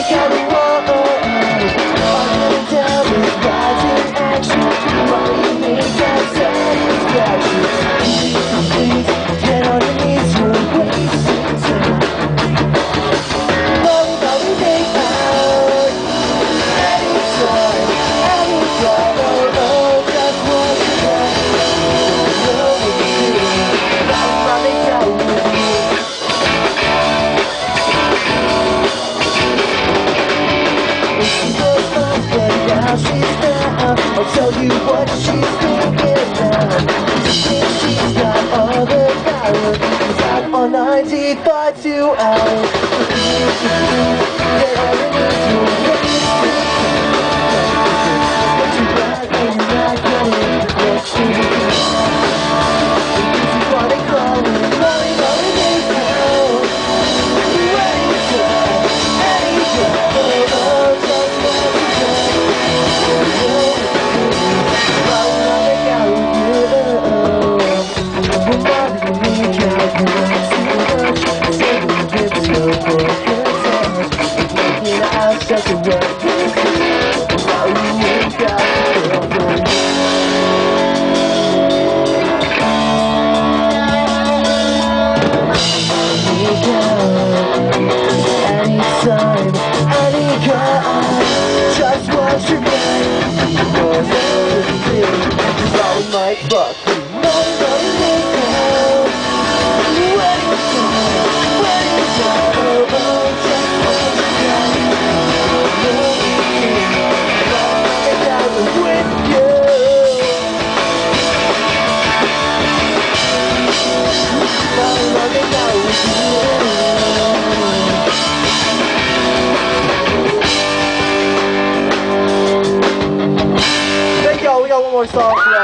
kind of wrong. All the down with rising action. While you make that satisfaction. Please, get on your knees, you're wasting time. While we make out. Anytime, anytime, oh, oh, just what you want. Know what you do. While I make out with you. Now she's down, I'll tell you what she's thinking now. She thinks she's got all the power. She's out on 95 2 hours. Get on your knees, you're wasting time. But you're right when you're not getting what you need. If you wanna call me, Molly, Molly, make out. Anytime, anytime, oh, oh, just what you want. Just a word. How you make out, girl. Anytime, any kind, just what you need. You know what you do. All my fuck. Hey yo, we got one more song.